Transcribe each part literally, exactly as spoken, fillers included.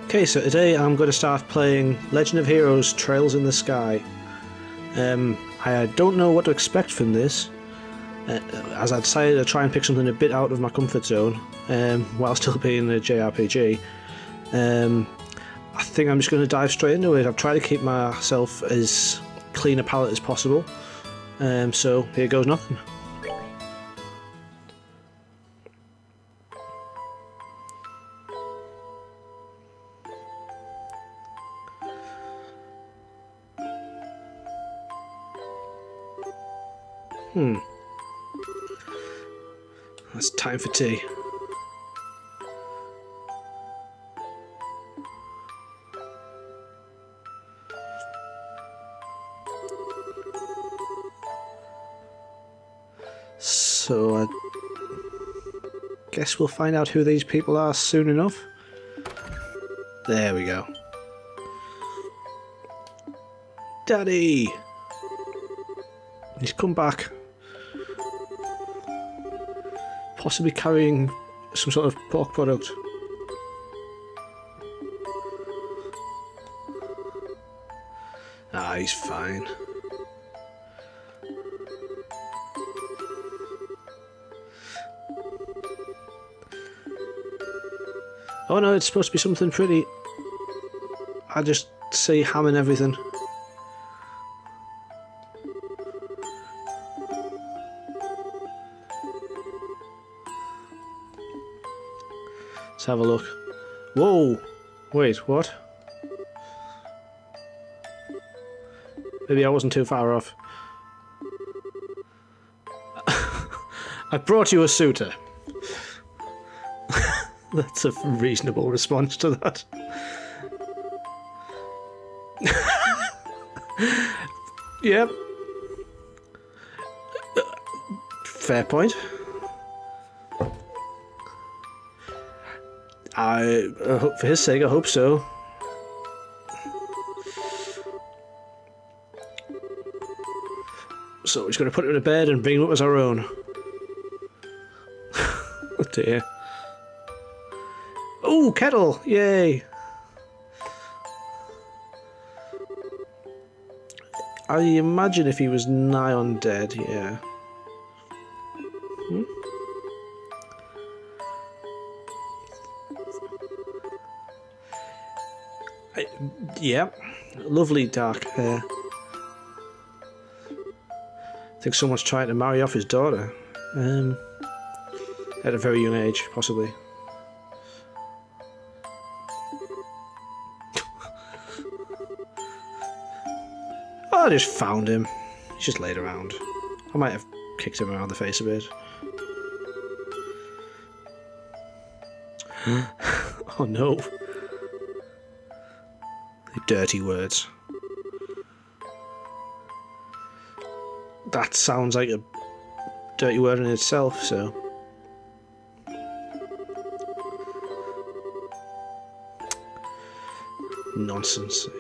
Okay, so today I'm going to start playing Legend of Heroes Trails in the Sky. Um, I don't know what to expect from this, uh, as I decided to try and pick something a bit out of my comfort zone, um, while still being a J R P G. Um, I think I'm just going to dive straight into it. I've tried to keep myself as clean a palette as possible, um, so here goes nothing. Hmm. That's time for tea. So I guess we'll find out who these people are soon enough. There we go. Daddy! He's come back. Possibly carrying some sort of pork product. Ah, he's fine. Oh no, it's supposed to be something pretty. I just see ham and everything. Let's have a look. Whoa! Wait, what? Maybe I wasn't too far off. I brought you a suitor. That's a reasonable response to that. Yep. Fair point. I, I hope, for his sake, I hope so. So we're just going to put him to bed and bring him up as our own. Oh dear. Oh, kettle! Yay! I imagine if he was nigh on dead, yeah. Hmm? I, yeah, lovely dark hair. I think someone's trying to marry off his daughter. Um, at a very young age, possibly. Oh, I just found him. He's just laid around. I might have kicked him around the face a bit. Oh no. Dirty words. That sounds like a dirty word in itself, so. Nonsense.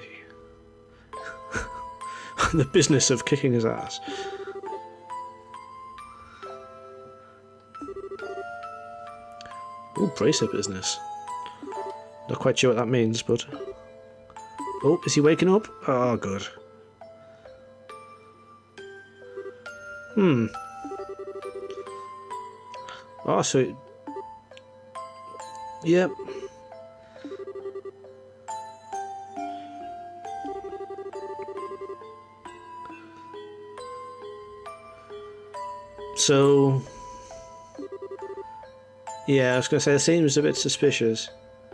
The business of kicking his ass. Ooh, bracer business. Not quite sure what that means, but. Oh, is he waking up? Oh, good. Hmm. Oh, so... It... Yep. So... Yeah, I was going to say, it seems a bit suspicious.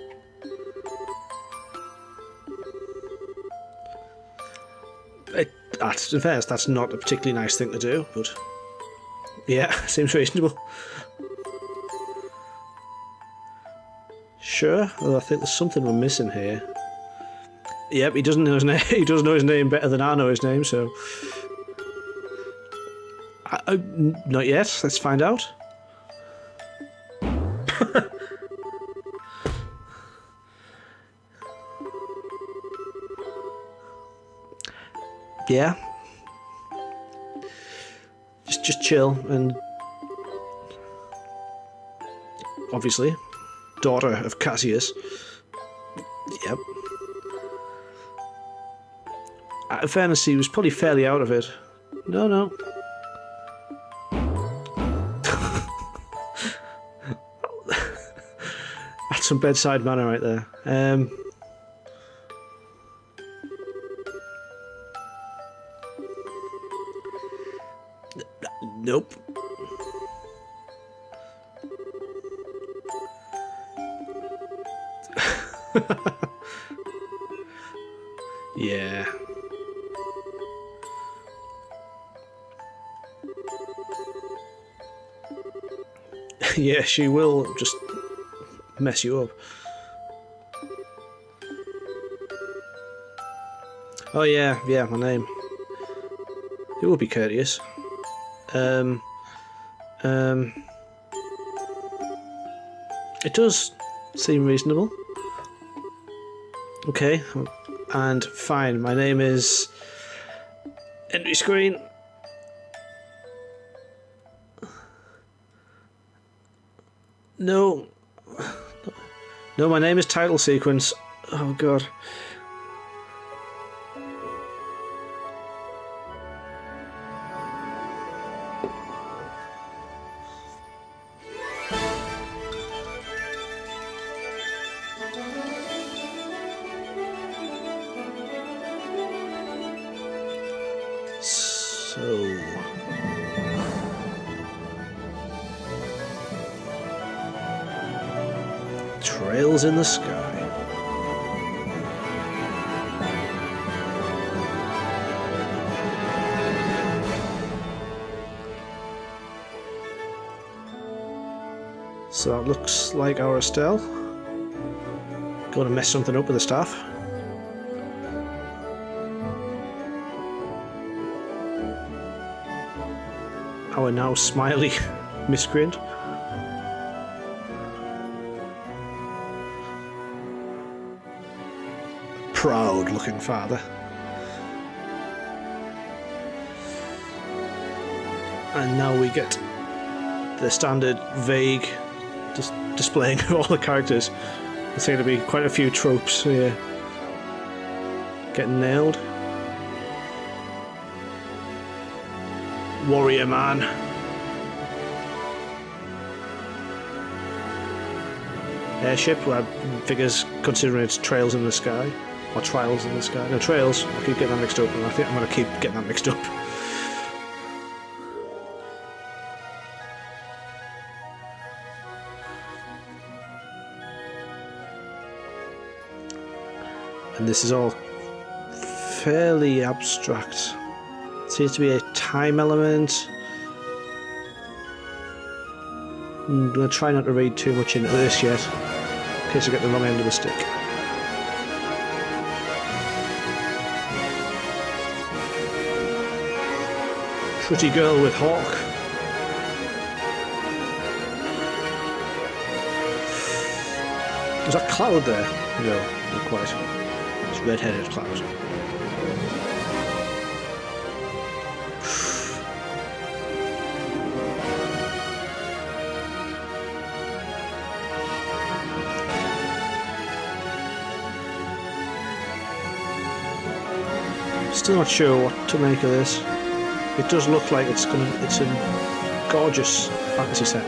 That's, in fairness, that's not a particularly nice thing to do, but yeah, seems reasonable. Sure, although I think there's something we're missing here. Yep, he doesn't know his name. He doesn't know his name better than I know his name, so I, I, not yet. Let's find out. Yeah. Just just chill and obviously daughter of Cassius. Yep. In fairness, he was probably fairly out of it. No, no. That's some bedside manner right there. Um, nope. Yeah. Yeah, she will just mess you up. Oh yeah, yeah, my name. It will be courteous. Um, um, it does seem reasonable. Okay, and fine. My name is entry screen. No, no, my name is title sequence. Oh god. So... Trails in the sky. So that looks like our Estelle. Going to mess something up with the staff. Our now smiley miscreant. Proud looking father. And now we get the standard vague dis displaying of all the characters. There seem to be quite a few tropes here. Getting nailed. Warrior man. Airship, well, figures considering it's trails in the sky. Or trials in the sky. No, trails. I keep getting that mixed up, and I think I'm going to keep getting that mixed up. And this is all fairly abstract. Seems to be a time element. I'm going to try not to read too much into this yet, in case I get the wrong end of the stick. Pretty girl with hawk. Is that cloud there? No, not quite. It's red-headed cloud. Still not sure what to make of this. It does look like it's gonna it's a gorgeous fantasy setting.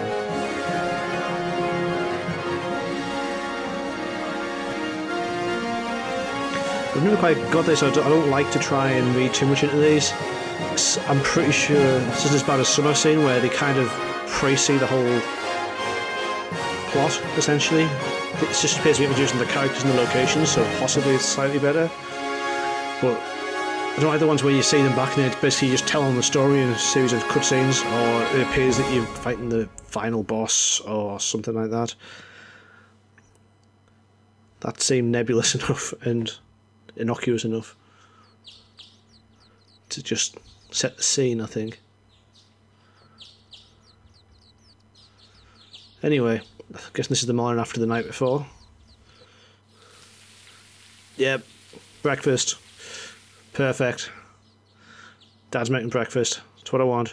I've never quite got this. I don't, I don't like to try and read too much into these. I'm pretty sure this isn't as bad as some I've seen where they kind of pre-see the whole plot, essentially. It just appears to be introducing the characters and the locations, so possibly it's slightly better. But I don't like the ones where you see them back and it's basically just telling the story in a series of cutscenes, or it appears that you're fighting the final boss or something like that. That seemed nebulous enough and innocuous enough to just set the scene, I think. Anyway, I guess this is the morning after the night before. Yep, breakfast. Perfect. Dad's making breakfast. That's what I want.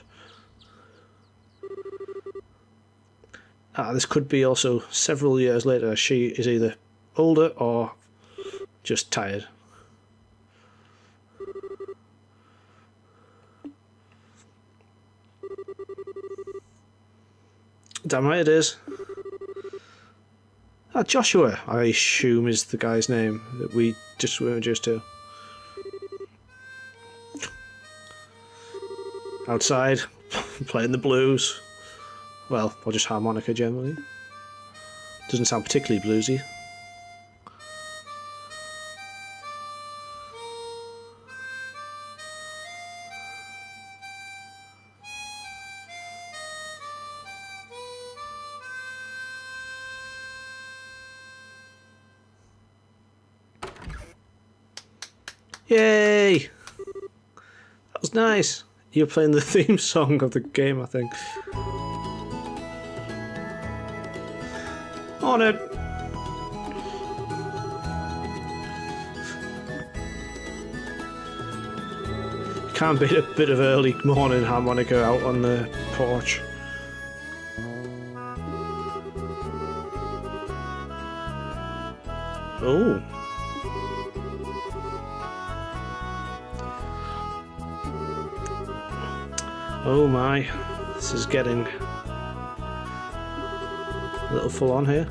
Ah, this could be also several years later. She is either older or Just tired. Damn right it is. Ah, Joshua, I assume, is the guy's name that we just were introduced to. Outside, playing the blues. Well, or just harmonica generally. Doesn't sound particularly bluesy. Yay! That was nice. You're playing the theme song of the game, I think. On it! Can't beat a bit of early morning harmonica out on the porch. Oh. Oh my, this is getting a little full on here.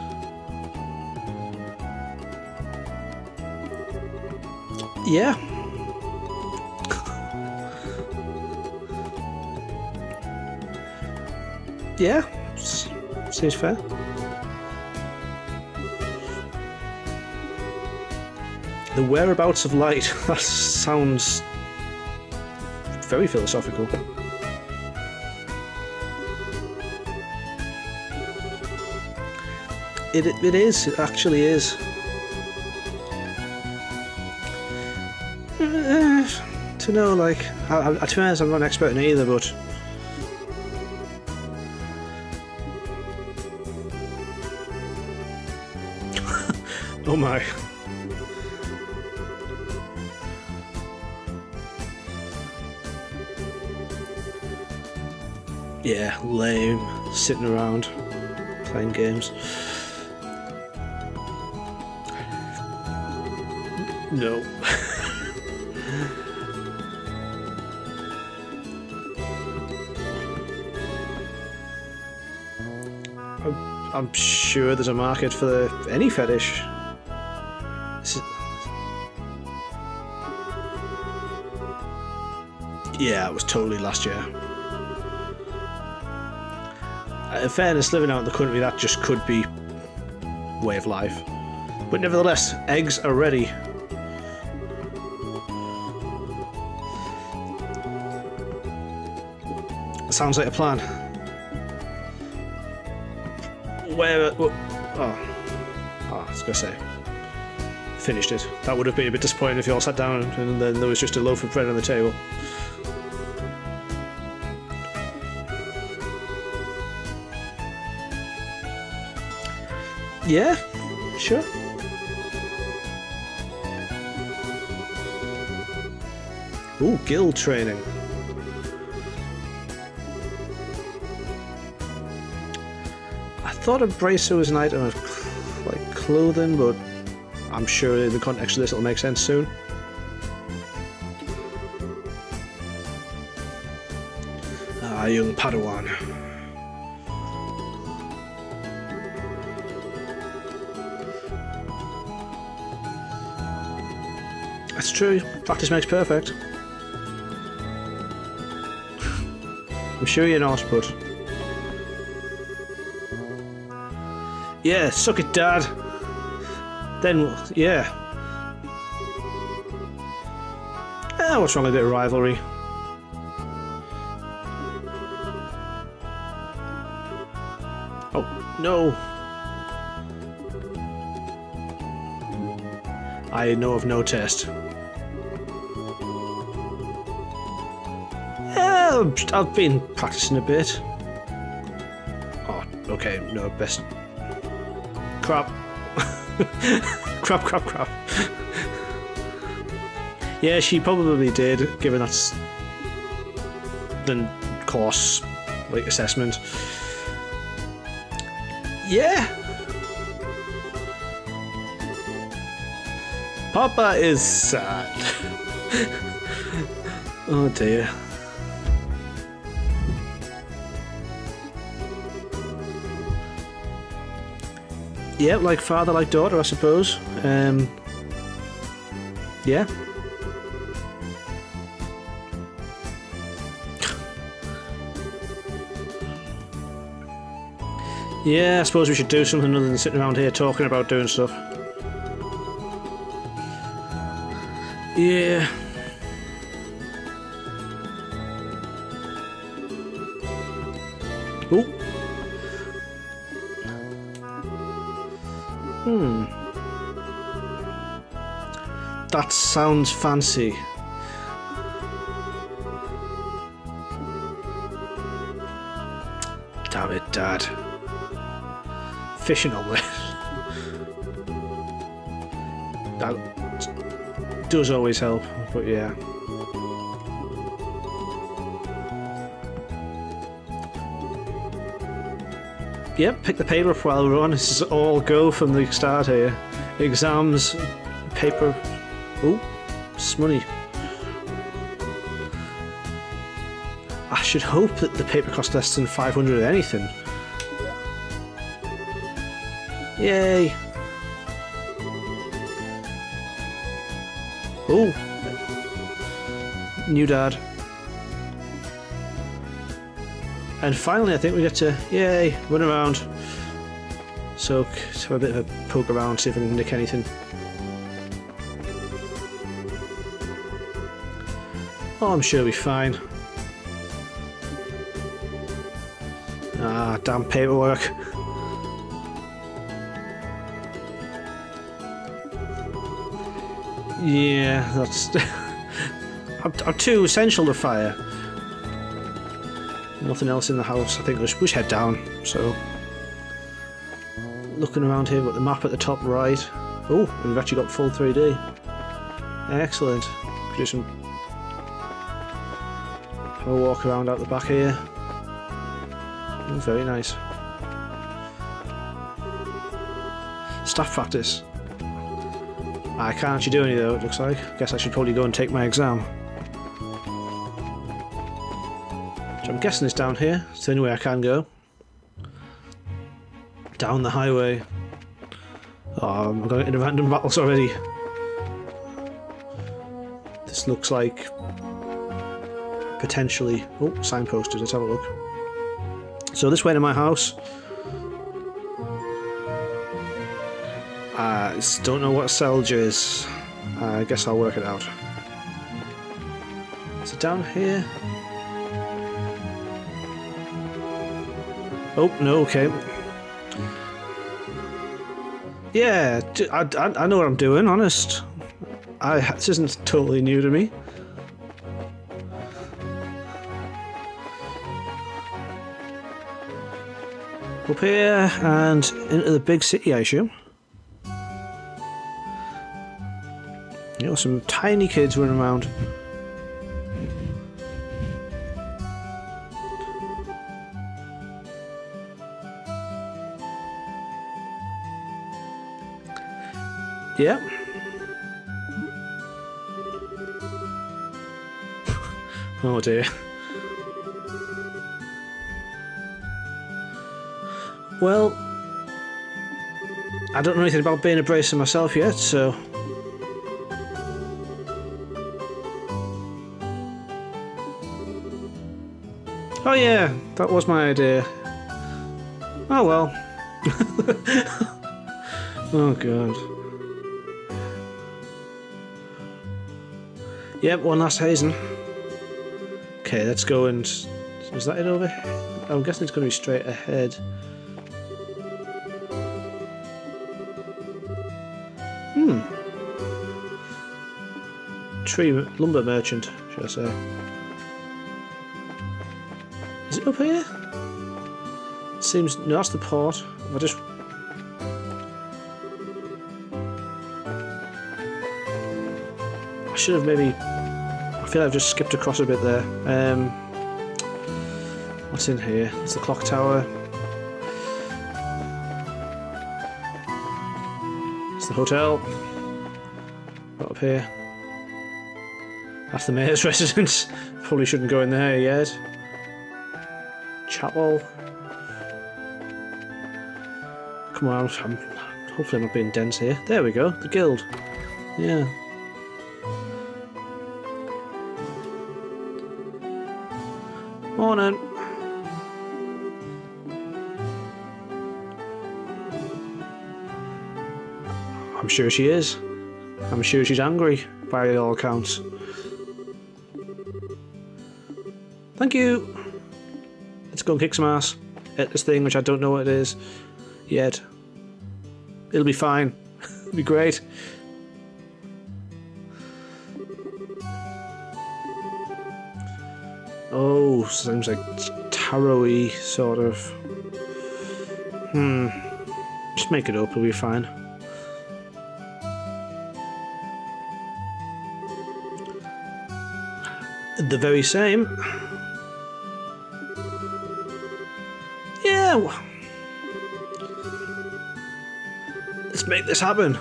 Yeah. Yeah, S seems fair. The whereabouts of light, that sounds very philosophical. It, it is, it actually is. Uh, to know, like, I, I, to be honest, I'm not an expert in either, but oh my. Yeah, lame, sitting around, playing games. No. I'm, I'm sure there's a market for the, any fetish. This is... Yeah, it was totally last year. In fairness, living out in the country, that just could be way of life. But nevertheless, eggs are ready. Sounds like a plan. Where... Oh, oh, I was going to say. Finished it. That would have been a bit disappointing if you all sat down and then there was just a loaf of bread on the table. Yeah, sure. Ooh, guild training. I thought a bracer was an item of like clothing, but I'm sure in the context of this it'll make sense soon. Ah, young Padawan. That's true. Practice makes perfect. I'm sure you're not, but... Yeah, suck it, Dad. Then, yeah. Ah, what's wrong with a bit of rivalry? Oh, no. I know of no test. Yeah, I've been practicing a bit. Oh, okay, no, best... Crap. crap, crap, crap. Yeah, she probably did, given that's the course, like, assessment. Yeah. Papa is sad. Oh dear. Yeah, like father, like daughter, I suppose. Um, yeah. Yeah, I suppose we should do something other than sitting around here talking about doing stuff. Yeah. Ooh. Hmm. That sounds fancy. Damn it, Dad. Fishing omelette. That does always help, but yeah. Yep, pick the paper up while we're on. This is all go from the start here. Exams, paper. Oh, it's money. I should hope that the paper costs less than five hundred of anything. Yay! Oh! New dad. And finally I think we get to, yay, run around. So, let's have a bit of a poke around, see if I can nick anything. Oh, I'm sure it'll be fine. Ah, damn paperwork. Yeah, that's... I'm, I'm too essential to fire. Nothing else in the house. I think we should, we should head down. So, looking around here, got the map at the top right. Oh, we've actually got full three D. Excellent. Do some... have a walk around out the back here. Oh, very nice. Staff practice. I can't actually do any though, it looks like. Guess I should probably go and take my exam. So I'm guessing it's down here. It's the only way I can go. Down the highway. Oh, I'm going into random battles already. This looks like... potentially... oh, signposters, let's have a look. So this way to my house. I uh, don't know what Selge is. Uh, I guess I'll work it out. Is it down here? Oh, no, okay. Yeah, I, I, I know what I'm doing, honest. I, this isn't totally new to me. Up here and into the big city, I assume. You know, some tiny kids running around. Yeah. Oh dear. Well, I don't know anything about being a bracer myself yet, so... oh yeah, that was my idea. Oh well. Oh god. Yep, one last hazing. Okay, let's go and... is that it over here? I'm guessing it's going to be straight ahead. Hmm. Tree lumber merchant, should I say. Is it up here? It seems... no, that's the port. I just... I should have maybe... I feel like I've just skipped across a bit there. Um, what's in here? It's the clock tower. It's the hotel. What up here? That's the mayor's residence. Probably shouldn't go in there yet. Chapel. Come on, I'm, hopefully I'm not being dense here. There we go, the guild. Yeah. Morning. I'm sure she is. I'm sure she's angry, by all accounts. Thank you! Let's go and kick some ass at this thing, which I don't know what it is yet. It'll be fine. It'll be great. Oh, seems like tarot-y, sort of. Hmm. Just make it up, it'll be fine. The very same. Yeah. Let's make this happen.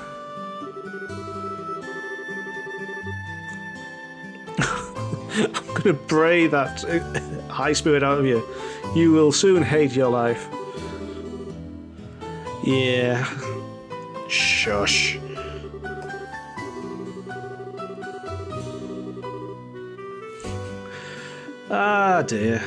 I'm gonna pray that high spirit out of you. You will soon hate your life. Yeah. Shush. Ah dear.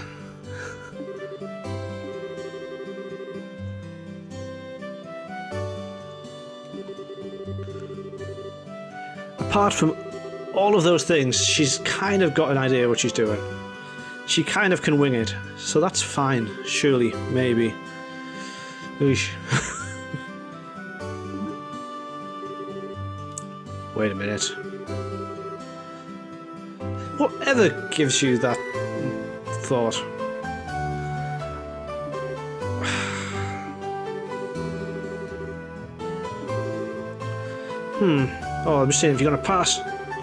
Apart from all of those things, she's kind of got an idea what she's doing. She kind of can wing it, so that's fine, surely, maybe. Oosh. Wait a minute. Whatever gives you that thought? Hmm. Oh, I'm just saying if you're gonna pass.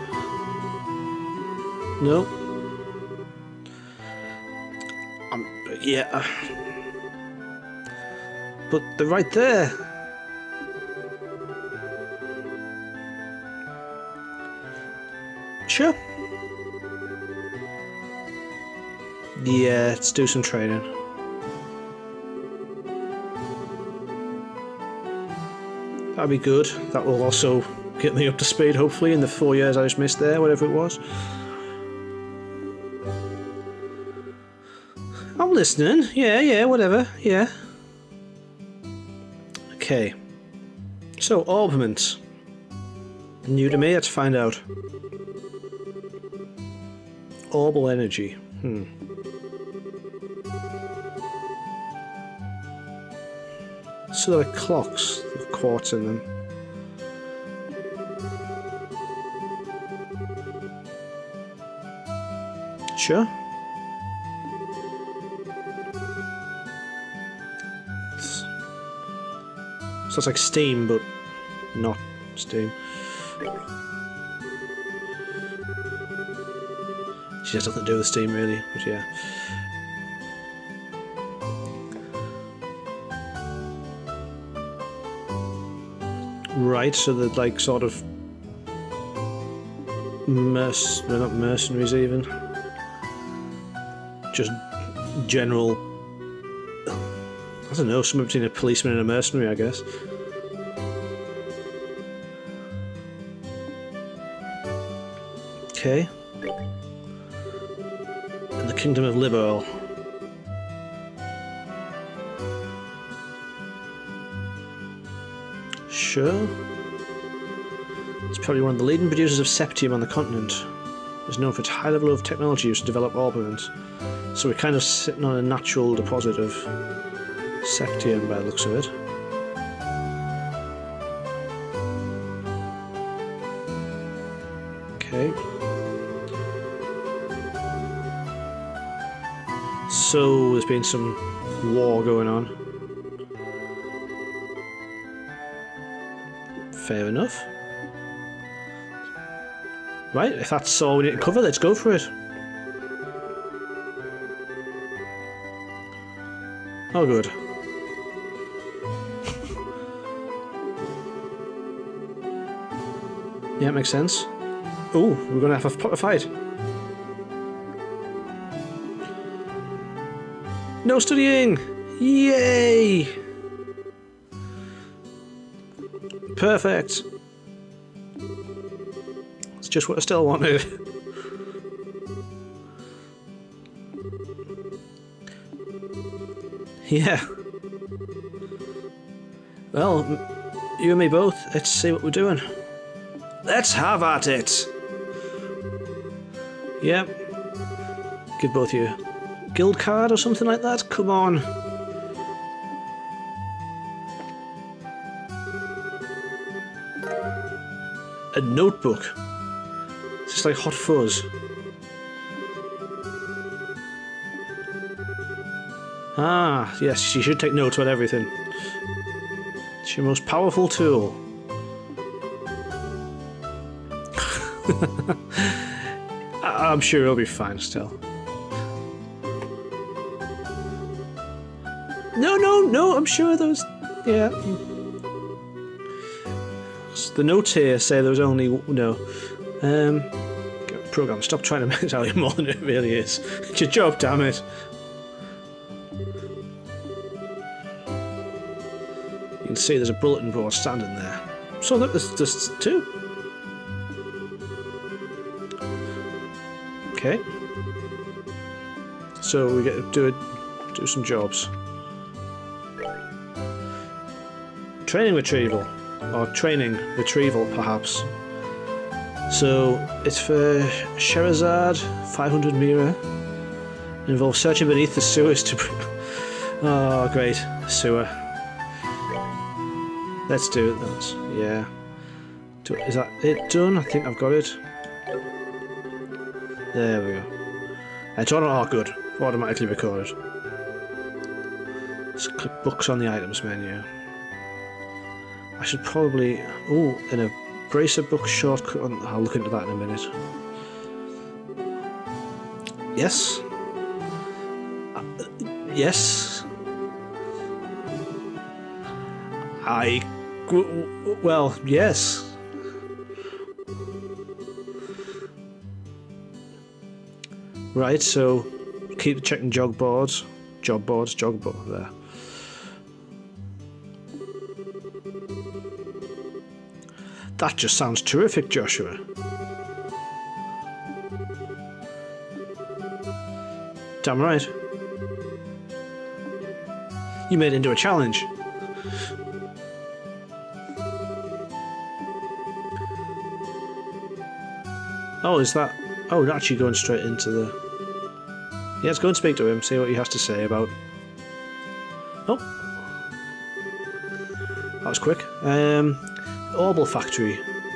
No. Um. Yeah. But they're right there. Sure. Yeah, let's do some training. That'll be good. That will also get me up to speed, hopefully, in the four years I just missed there, whatever it was. I'm listening. Yeah, yeah, whatever. Yeah. Okay. So, orbaments. New to me, let's find out. Orbal energy. Hmm. So there are clocks with quartz in them. Sure. So it's like steam, but not steam. She has nothing to do with steam, really, but yeah. Right, so they're like sort of merc- they're not mercenaries even. Just general, I don't know, somewhere between a policeman and a mercenary, I guess. Okay. In the Kingdom of Liberal. Sure. It's probably one of the leading producers of septium on the continent. It's known for its high level of technology used to develop orbaments. So we're kind of sitting on a natural deposit of septium by the looks of it. Okay. So there's been some war going on. Fair enough. Right, if that's all we need to cover, let's go for it. Oh, good. Yeah, makes sense. Oh, we're gonna have a proper fight. No studying! Yay! Perfect! It's just what I still wanted. Yeah. Well, you and me both. Let's see what we're doing. Let's have at it! Yep. Give both you a guild card or something like that? Come on. A notebook. It's just like hot fuzz. Ah, yes, you should take notes about everything. It's your most powerful tool. I'm sure it'll be fine still. No, no, no, I'm sure those... Yeah. The notes here say there was only... No. Um... Program, stop trying to tell you more than it really is. It's your job, damn it. You can see there's a bulletin board standing there. So look, there's, there's two. Okay. So we get to do it, do some jobs. Training retrieval, or training retrieval, perhaps. So it's for Sherazade, five hundred Mira. It involves searching beneath the sewers to. Oh, great sewer. Let's do it. That's yeah. Do, is that it done? I think I've got it. There we go. It's on. Oh, good. Automatically recorded. Let's click books on the items menu. I should probably... Oh, in a bracer book shortcut... I'll look into that in a minute. Yes. Uh, yes. I... Well, yes. Right, so keep checking jog boards. Job boards, jog board, there. That just sounds terrific, Joshua. Damn right. You made it into a challenge. Oh, is that... Oh, actually going straight into the... Yeah, let's go and speak to him, see what he has to say about... Oh. That was quick. Um... Orbital factory.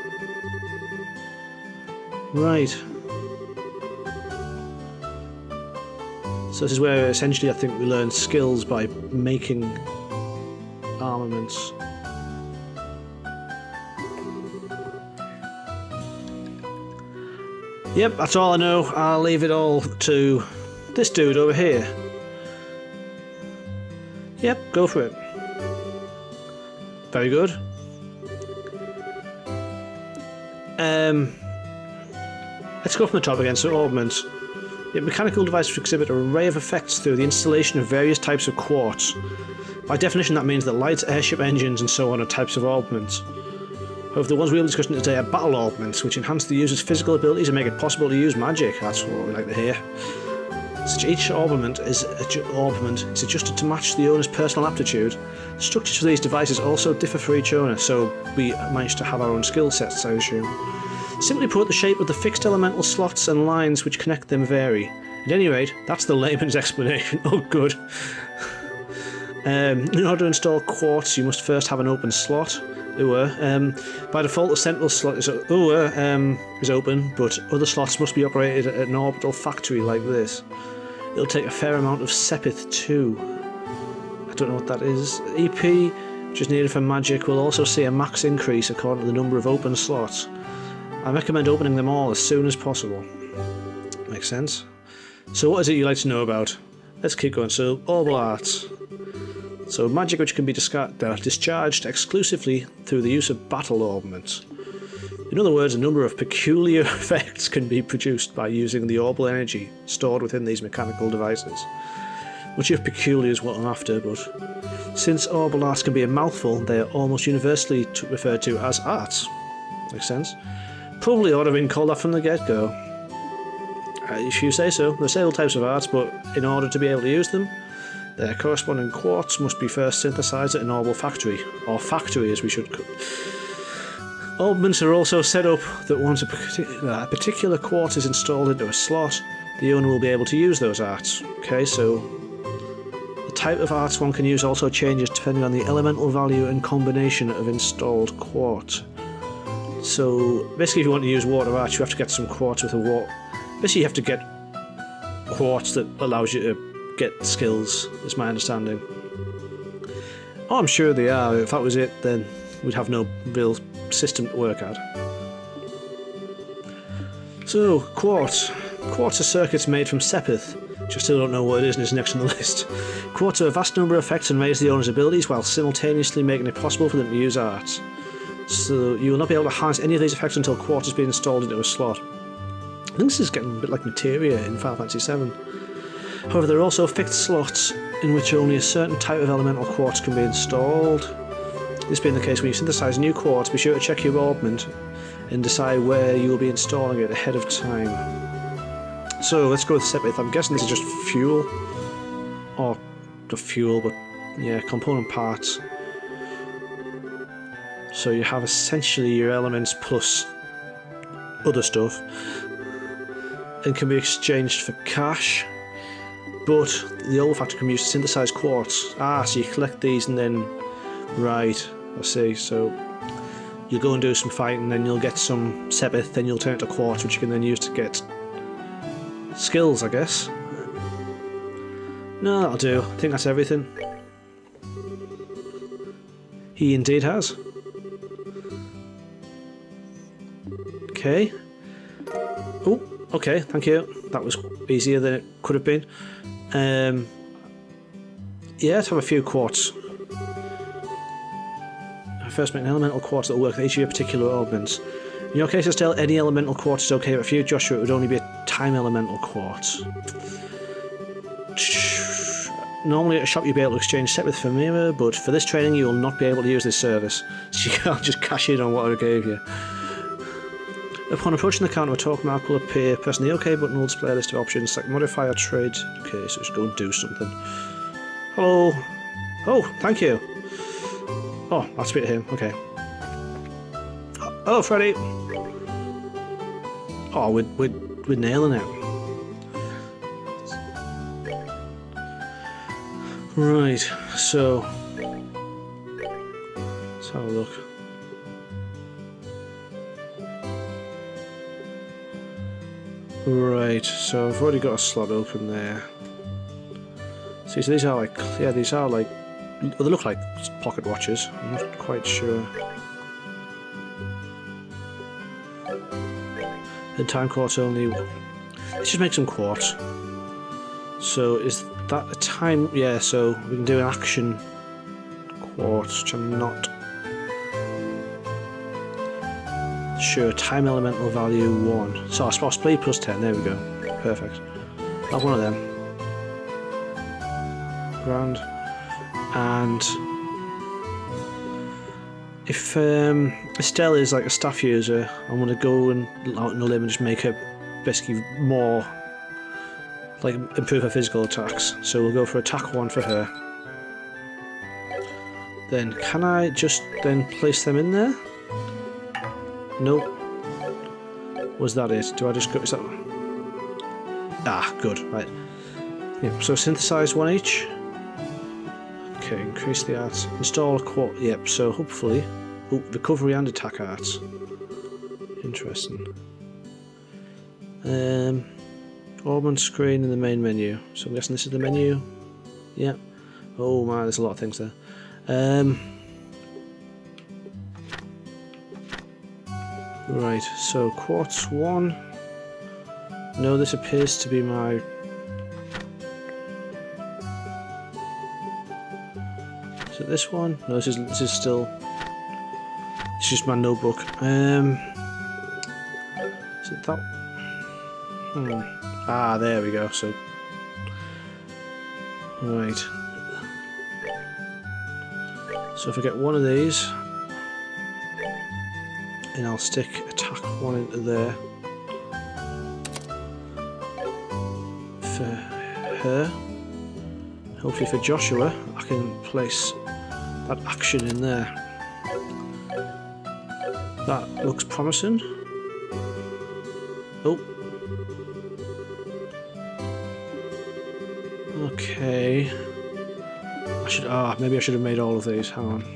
Right. So this is where essentially I think we learn skills by making armaments. Yep, that's all I know. I'll leave it all to this dude over here. Yep, go for it. Very good. Um, let's go from the top again. So augments. The mechanical devices exhibit an array of effects through the installation of various types of quartz. By definition, that means that lights, airship engines, and so on are types of augments. However, the ones we'll be discussing today are battle augments, which enhance the user's physical abilities and make it possible to use magic. That's what we like to hear. Such each augment is augment is adjusted to match the owner's personal aptitude. The structures for these devices also differ for each owner, so we managed to have our own skill sets, I assume. Simply put, the shape of the fixed elemental slots and lines which connect them vary. At any rate, that's the layman's explanation. Oh, good. um, in order to install quartz, you must first have an open slot. Ooh, um, by default, the central slot is, ooh, um, is open, but other slots must be operated at an orbital factory like this. It'll take a fair amount of Sepith too. I don't know what that is. E P, which is needed for magic, will also see a max increase according to the number of open slots. I recommend opening them all as soon as possible. Makes sense. So what is it you'd like to know about? Let's keep going. So, orbital arts. So magic which can be uh, discharged exclusively through the use of battle augments. The In other words, a number of peculiar effects can be produced by using the orbal energy stored within these mechanical devices. Much of peculiar is what I'm after, but since orbal arts can be a mouthful, they are almost universally t referred to as arts. Makes sense? Probably ought to have been called that from the get-go. Uh, if you say so. There are several types of arts, but in order to be able to use them, their corresponding quartz must be first synthesized at an orbal factory, or factory as we should call it. Orbments are also set up that once a, a particular quartz is installed into a slot, the owner will be able to use those arts. Okay, so the type of arts one can use also changes depending on the elemental value and combination of installed quartz. So basically, if you want to use water arts, you have to get some quartz with a water. Basically, you have to get quartz that allows you to get skills, is my understanding. Oh, I'm sure they are. If that was it, then we'd have no real system to work out. So, quartz. Quartz are circuits made from sepith, which I still don't know what it is and is next on the list. Quartz are a vast number of effects and raise the owner's abilities while simultaneously making it possible for them to use arts. So you will not be able to harness any of these effects until quartz has been installed into a slot. I think this is getting a bit like materia in Final Fantasy seven. However, there are also fixed slots in which only a certain type of elemental quartz can be installed. This being the case, when you synthesize new quartz, be sure to check your orbment and decide where you will be installing it ahead of time. So let's go with sepith. I'm guessing this is just fuel. Or not fuel, but yeah, component parts. So you have essentially your elements plus other stuff. And can be exchanged for cash. But the old factor can be used to synthesize quartz. Ah, so you collect these and then... Right, I see. So you'll go and do some fighting, then you'll get some sepith, then you'll turn it to quartz, which you can then use to get skills, I guess. No, that'll do. I think that's everything. He indeed has. Okay. Oh, okay, thank you. That was easier than it could have been. Um, yeah, let's have a few quartz. First, make an elemental quartz that will work with each of your particular augments. In your case, Estelle, any elemental quartz is okay, but for you, Joshua, it would only be a time elemental quartz. Normally at a shop you'd be able to exchange sepith for mirror, but for this training you will not be able to use this service, so you can't just cash in on what I gave you. Upon approaching the counter, a talk mark will appear. Pressing the OK button will display a list of options. Select modify or trade. Okay, so just go and do something. Hello. Oh, thank you. Oh, I'll speak to him. Okay. Hello, Freddy. Oh, we're, we're, we're nailing it. Right, so... let's have a look. Right, so I've already got a slot open there. See, so these are like... yeah, these are like... well, they look like pocket watches. I'm not quite sure. And time quartz only. Let's just make some quartz. So is that a time? Yeah. So we can do an action quartz, which I'm not sure. Time elemental value one. So I suppose speed plus ten. There we go. Perfect. Have one of them. Grand. And if um, Estelle is like a staff user, I'm going to go and out on a limb and just make her basically more, like, improve her physical attacks. So we'll go for attack one for her. Then can I just then place them in there? Nope. Was that it? Do I just go? Is that? Ah, good. Right. Yeah. So synthesize one each. Okay, increase the arts. Install a quart. Yep, so hopefully... oh, recovery and attack arts. Interesting. Um, Ormond screen in the main menu. So I'm guessing this is the menu. Yep. Oh man, there's a lot of things there. Um, right, so quartz one. No, this appears to be my... is it this one? No, this is this is still. It's just my notebook. Um, Is it that? Hmm. Ah, there we go. So, right. So if I get one of these, and I'll stick attack one into there for her. Hopefully for Joshua, I can place that action in there. That looks promising. Oh. Okay. I should. Ah, maybe I should have made all of these. Hang on.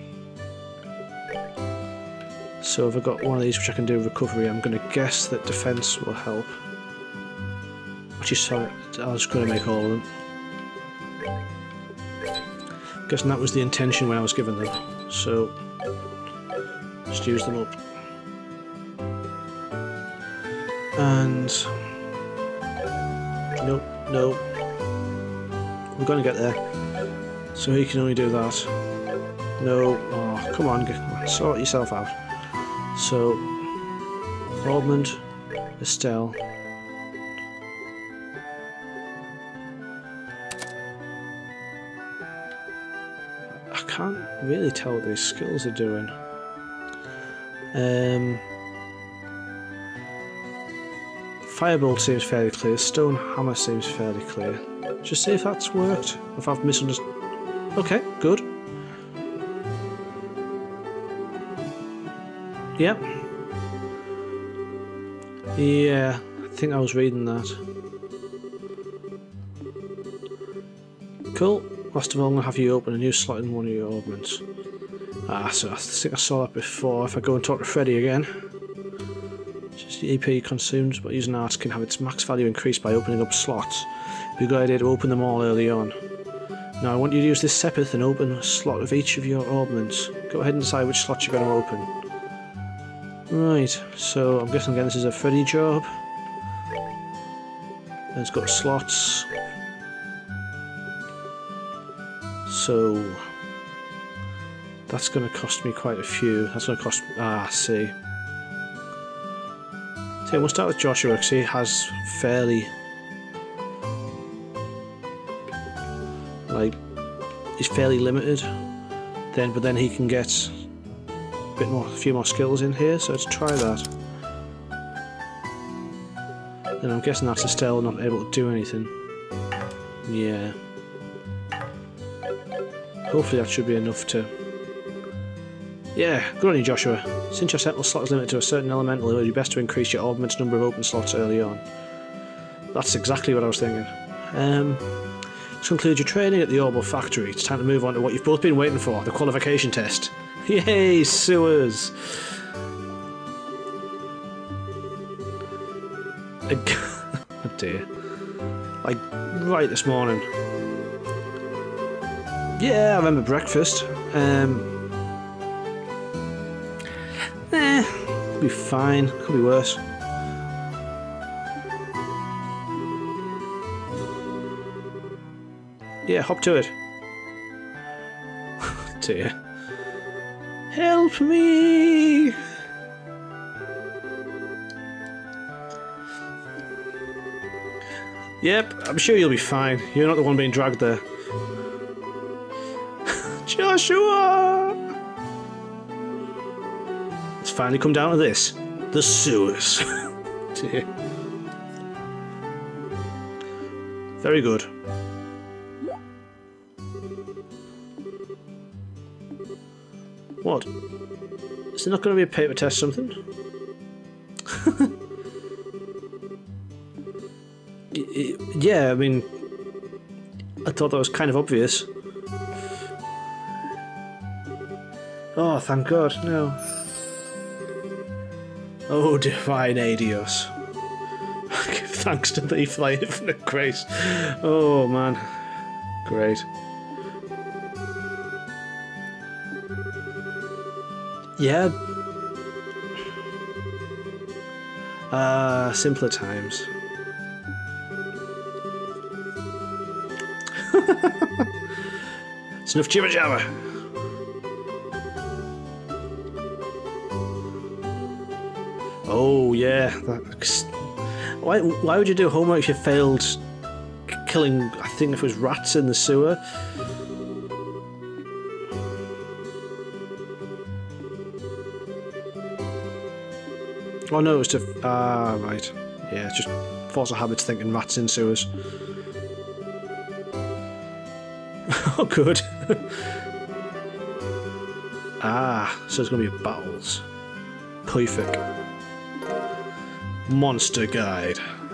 So if I've got one of these which I can do recovery, I'm going to guess that defense will help. Actually, sorry, I was going to make all of them. Guessing that was the intention when I was given them. So just use them up. And nope, nope. We're going to get there. So he can only do that. No, oh, come on, get, sort yourself out. So, Ormond, Estelle. I can't really tell what these skills are doing. Um, Firebolt seems fairly clear. Stone Hammer seems fairly clear. Just see if that's worked. If I've misunderstood. Okay, good. Yep. Yeah, I think I was reading that. Cool. Last of all, I'm going to have you open a new slot in one of your augments. Ah, so I think I saw that before. If I go and talk to Freddy again. Just the E P consumed by using arts can have its max value increased by opening up slots. It'd be a good idea to open them all early on. Now I want you to use this Sepith and open a slot of each of your augments. Go ahead and decide which slots you're going to open. Right, so I'm guessing again this is a Freddy job. And it's got slots. So that's going to cost me quite a few. That's going to cost. Ah, see. See, we'll start with Joshua because he has fairly. Like, he's fairly limited. Then, but then he can get a bit more, a few more skills in here. So let's try that. And I'm guessing that's Estelle not able to do anything. Yeah. Hopefully that should be enough to... Yeah, good on you, Joshua. Since your sentinel slot is limited to a certain elemental, it would be best to increase your augment's number of open slots early on. That's exactly what I was thinking. Um, this concludes your training at the Orbital Factory. It's time to move on to what you've both been waiting for, the qualification test. Yay, sewers! Oh dear. Like, right this morning. Yeah, I remember breakfast. Um, eh, could be fine. Could be worse. Yeah, hop to it. Dear. Help me! Yep, I'm sure you'll be fine. You're not the one being dragged there. Joshua! It's finally come down to this. The sewers. Dear. Very good. What? Is there not going to be a paper test something? Yeah, I mean... I thought that was kind of obvious. Oh, thank God, no. Oh, divine Adios. Give thanks to thee for thy infinite grace. Oh, man. Great. Yeah. Uh, simpler times. It's enough jibber jabber. Oh yeah. That's... Why? Why would you do homework if you failed killing? I think if it was rats in the sewer. Oh no, it was to... Ah, right. Yeah, it's just force of habits thinking rats in sewers. Oh, good. Ah, so there's going to be battles. Perfect. Monster guide.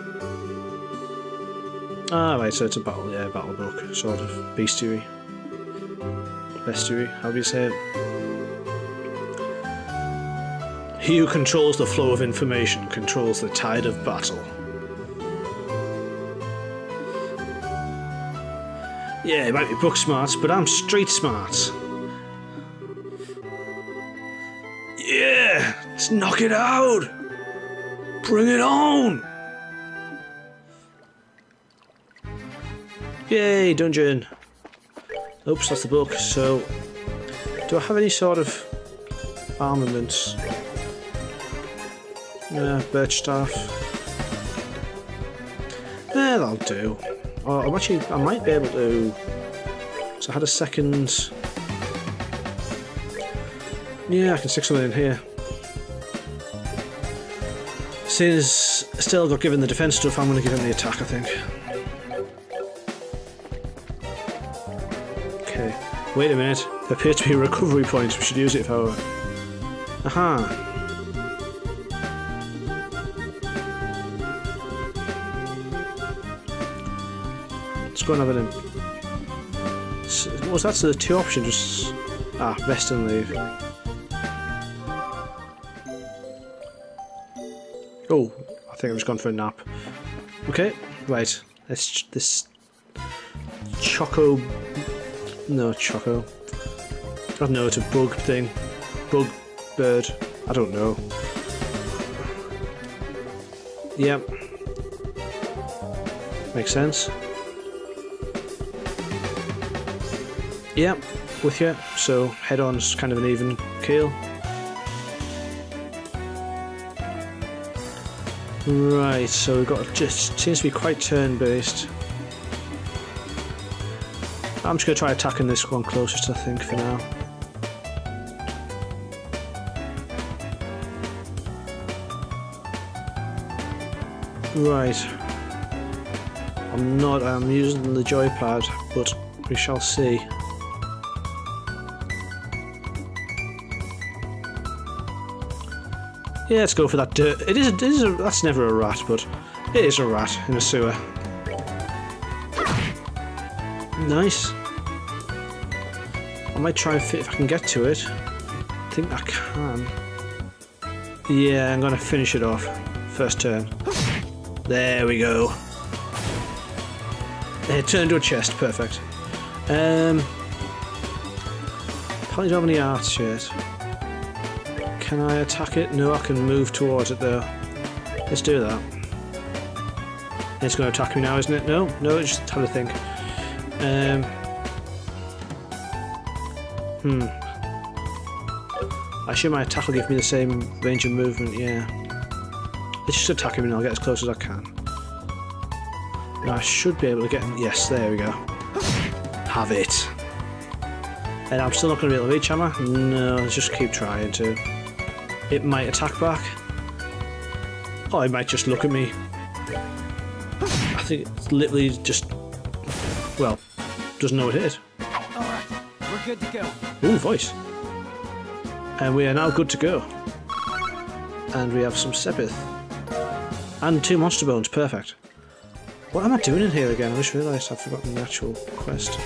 Ah, right, so it's a battle, yeah, battle book, sort of. Bestiary. Bestiary, how do you say it? He who controls the flow of information controls the tide of battle. Yeah, it might be book smarts, but I'm street smarts. Yeah, let's knock it out. Bring it on. Yay, dungeon. Oops, that's the book. So, do I have any sort of armaments? Yeah, birch staff. Yeah, that'll do. Oh, I'm actually, I might be able to. So I had a second. Yeah, I can stick something in here. Since I still got given the defense stuff, I'm going to give him the attack, I think. Okay. Wait a minute. There appears to be a recovery point. We should use it if I were. Aha. Let's go and have it in. What was that? So the two options? Just ah, rest and leave. Oh, I think I was gone for a nap. Okay, right. Let's this choco. No, choco. I don't know. It's a bug thing. Bug bird. I don't know. Yep. Makes sense. Yep, with you. So head-on's kind of an even keel. Right, so we've got just seems to be quite turn-based. I'm just going to try attacking this one closest, I think, for now. Right. I'm not. I'm using the joypad, but we shall see. Yeah, let's go for that dirt. It is. A, it is. A, that's never a rat, but it is a rat in a sewer. Nice. I might try and fit if I can get to it. I think I can. Yeah, I'm gonna finish it off. First turn. There we go. It turned into a chest. Perfect. Um. Probably don't have any arts yet. Can I attack it? No, I can move towards it though. Let's do that. It's going to attack me now, isn't it? No, no, just have a think. Um, hmm. I assume my attack will give me the same range of movement, yeah. Let's just attack him and I'll get as close as I can. Now I should be able to get him. Yes, there we go. Have it. And I'm still not going to be able to reach, am I? No, let's just keep trying to. It might attack back. Oh, it might just look at me. I think it's literally just... Well, doesn't know what it is. Alright, we're good to go. Ooh, voice. And we are now good to go. And we have some Sepith. And two monster bones, perfect. What am I doing in here again? I just realised I've forgotten the actual quest.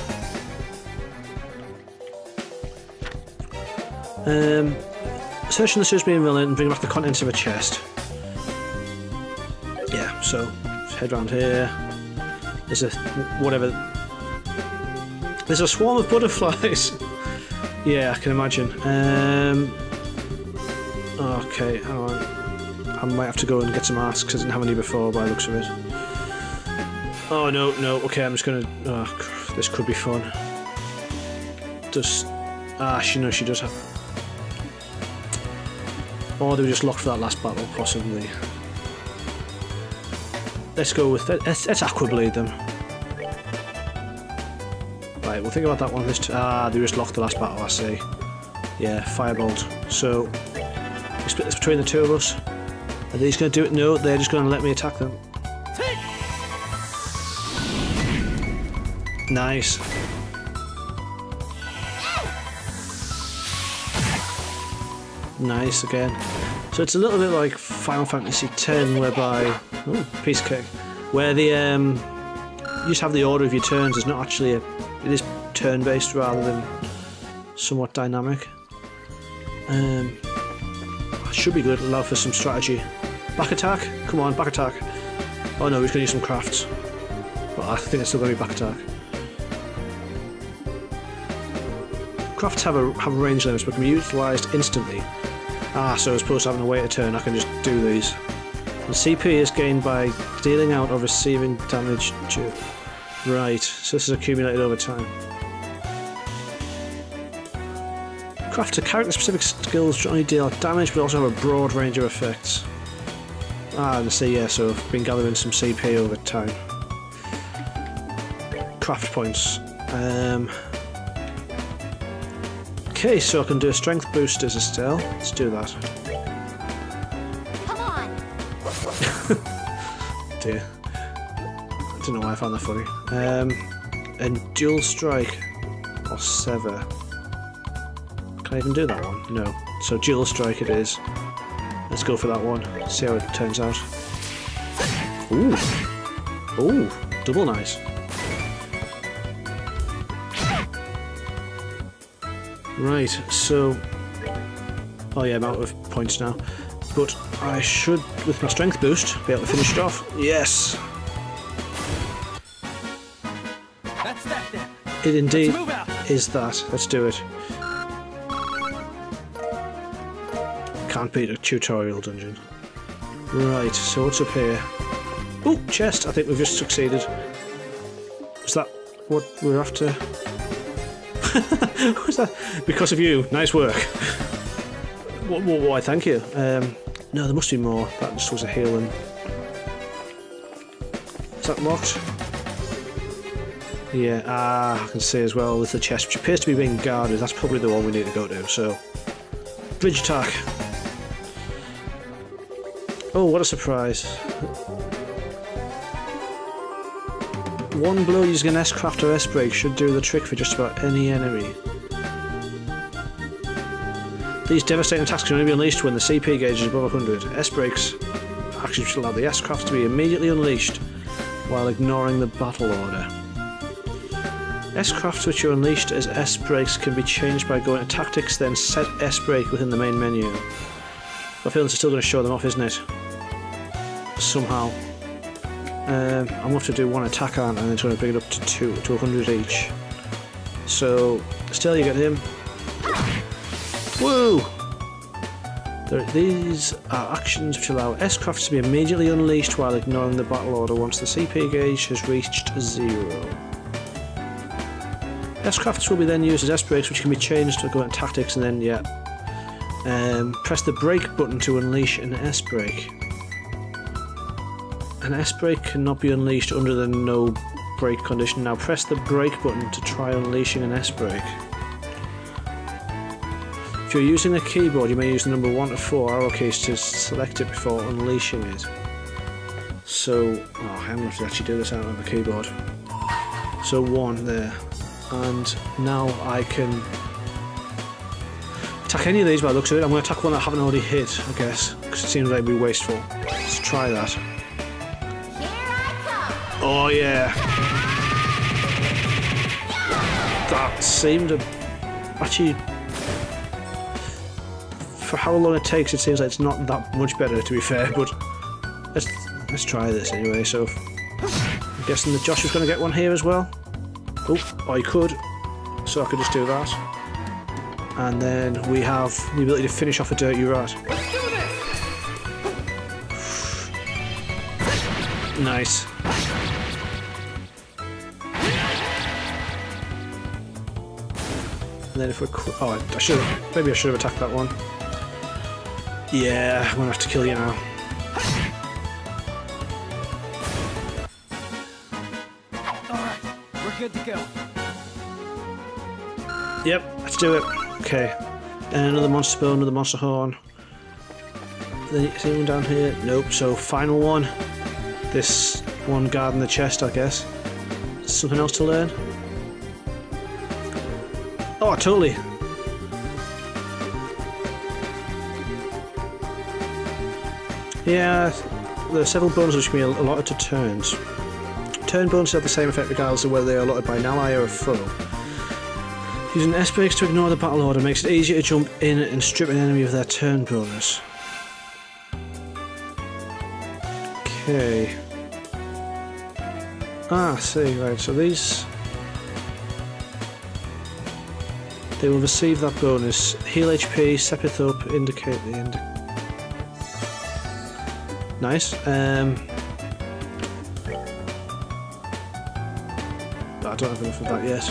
Um... Searching the sewers being villain and bring back the contents of a chest. Yeah, so head round here. There's a whatever. There's a swarm of butterflies. Yeah, I can imagine. Um, okay, hang on. I might have to go and get some asks. I didn't have any before by the looks of it. Oh no, no. Okay, I'm just gonna. Oh, this could be fun. Just ah, she knows she does have. Or they were just locked for that last battle, possibly. Let's go with it. Let's, let's Aqua Blade them. Right, we'll think about that one. This t ah, they just locked the last battle, I see. Yeah, Firebolt. So, we split this between the two of us. Are these going to do it? No, they're just going to let me attack them. Nice. Nice again. So it's a little bit like Final Fantasy X, whereby oh, piece of cake, where the um, you just have the order of your turns. It's not actually a, it is turn-based rather than somewhat dynamic. Um, should be good. Allow for some strategy. Back attack. Come on, back attack. Oh no, we're just gonna use some crafts. Well, I think it's still gonna be back attack. Crafts have a have range limits, but can be utilised instantly. Ah, so as opposed to having to wait a turn, I can just do these. The C P is gained by dealing out or receiving damage due. Right, so this is accumulated over time. Crafts are character-specific skills which only deal out damage, but also have a broad range of effects. Ah, and see, yeah, so I've been gathering some C P over time. Craft points. Um, okay, so I can do a strength boost as a still. Let's do that. Come on. Dear. I don't know why I found that funny. Um, and dual strike or sever. Can I even do that one? No. So dual strike it is. Let's go for that one. See how it turns out. Ooh. Ooh. Double nice. Right, so... Oh yeah, I'm out of points now. But I should, with my strength boost, be able to finish it off. Yes! That's that then. It indeed Let's move out. is that. Let's do it. Can't beat a tutorial dungeon. Right, so what's up here? Oh, chest! I think we've just succeeded. Was that what we're after? What was that? Because of you. Nice work. Why, why, thank you. Um, no, there must be more. That just was a healing. Is that locked? Yeah, ah, I can see as well with the chest, which appears to be being guarded. That's probably the one we need to go to, so... Bridge attack. Oh, what a surprise. One blow using an S-Craft or S-Break should do the trick for just about any enemy. These devastating attacks can only be unleashed when the C P gauge is above one hundred. S-Breaks actually should allow the S-Craft to be immediately unleashed while ignoring the battle order. S-Crafts which are unleashed as S-Breaks can be changed by going to Tactics, then set S-Break within the main menu. I feel it's still going to show them off, isn't it? Somehow. Um, I'm going to have to do one attack on, and it's going to bring it up to two, to one hundred each. So, still you get him. Woo! There, these are actions which allow S-Crafts to be immediately unleashed while ignoring the battle order once the C P gauge has reached zero. S-Crafts will be then used as S-Breaks, which can be changed to go into Tactics, and then, yeah, um, press the brake button to unleash an S-Break. An S-Break cannot be unleashed under the no brake condition. Now press the brake button to try unleashing an S-Break. If you're using a keyboard, you may use the number one to four arrow keys to select it before unleashing it. So, oh, I'm going to have to actually do this out on the keyboard. So one there. And now I can attack any of these by the looks of it. I'm going to attack one that I haven't already hit, I guess, because it seems like it'd be wasteful. Let's try that. Here I come. Oh yeah! That seemed to actually, for how long it takes, it seems like it's not that much better, to be fair. But let's let's try this anyway. So I'm guessing that Josh is going to get one here as well. Oh, I could, so I could just do that. And then we have the ability to finish off a dirty rat. Let's do this. Nice. And then if we're qu oh, I should have, maybe I should have attacked that one. Yeah, I'm gonna have to kill you now. Alright, we're good to go. Yep, let's do it. Okay. And another monster bone, another monster horn. Is anyone down here? Nope. So final one. This one guard in the chest, I guess. Something else to learn? Oh, totally. Yeah, there are several bonuses which can be allotted to turns. Turn bonuses have the same effect regardless of whether they are allotted by an ally or a foe. Using S breaks to ignore the battle order makes it easier to jump in and strip an enemy of their turn bonus. Okay. Ah, I see, right, so these... They will receive that bonus. Heal H P, step it up, indicate the end. Nice. Um... I don't have enough of that yet.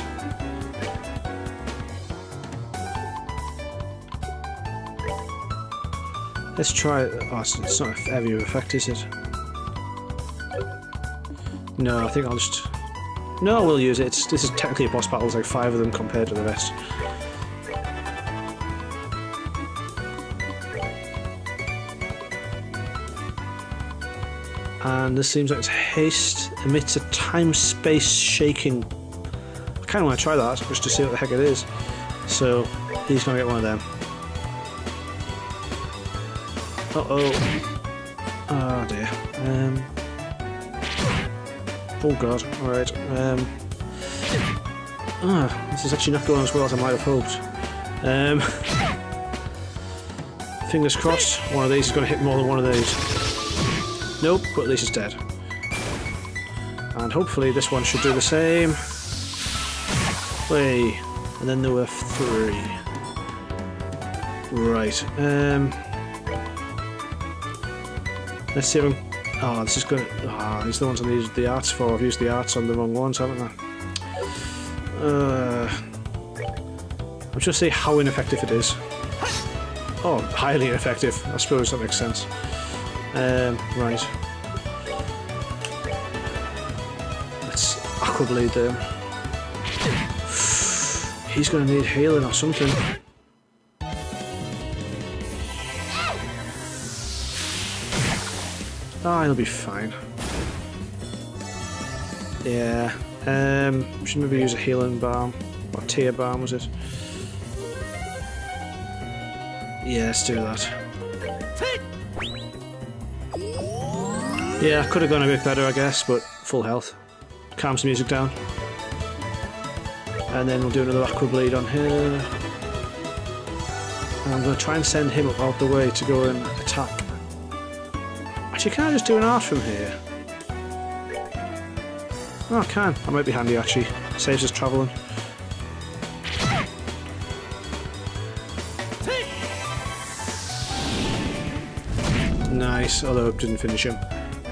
Let's try it. Oh, it's, it's not a area of effect, is it? No, I think I'll just... No, we'll use it. It's, this is technically a boss battle. There's like five of them compared to the rest. And this seems like it's haste. Emits a time-space shaking. I kind of want to try that, just to see what the heck it is. So, he's going to get one of them. Uh-oh. Oh dear. Um... Oh god, alright. Um... Ah, this is actually not going as well as I might have hoped. Um... Fingers crossed, one of these is going to hit more than one of these. Nope, but at least it's dead. And hopefully this one should do the same. Way. And then there were three. Right. Um... Let's see if I'm... Oh, this is going to... Ah, oh, these are the ones I need the arts for. I've used the arts on the wrong ones, haven't I? Uh, I'm just see how ineffective it is. Oh, highly ineffective. I suppose that makes sense. Um, right. Let's aqua bleed them. He's going to need healing or something. Oh, he'll be fine. Yeah. Um, should maybe use a healing balm. Or tear balm, was it? Yeah, let's do that. Yeah, could have gone a bit better, I guess, but full health. Calms the music down. And then we'll do another aqua bleed on here. And I'm going to try and send him up out the way to go and attack. Actually, can I just do an art from here? Oh, I can. That might be handy, actually. Saves us travelling. Nice, although it didn't finish him.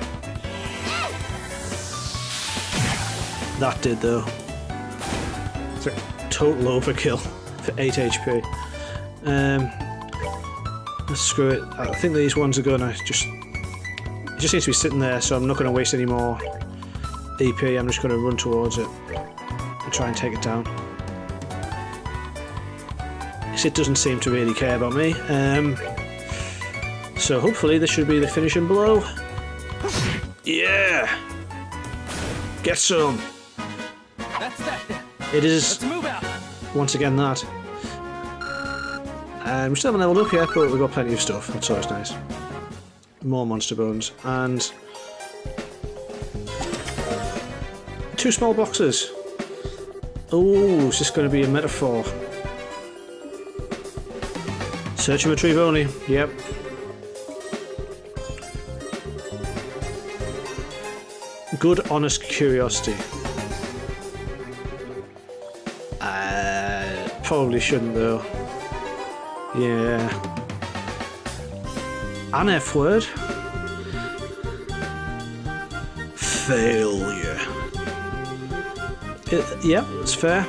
That did, though. It's a total overkill for eight H P. Um, let's screw it. I think these ones are gonna just... It just needs to be sitting there, so I'm not going to waste any more E P. I'm just going to run towards it and try and take it down. Because it doesn't seem to really care about me. Um, so hopefully this should be the finishing blow. Yeah! Get some! That's that then. It is, Let's move out. once again, that. Um, we still haven't leveled up yet, but we've got plenty of stuff. That's always nice. More monster bones. And... two small boxes. Oh, is this going to be a metaphor? Search and retrieve only. Yep. Good, honest curiosity. Uh, probably shouldn't though. Yeah. An F word. Failure. It, yeah, it's fair.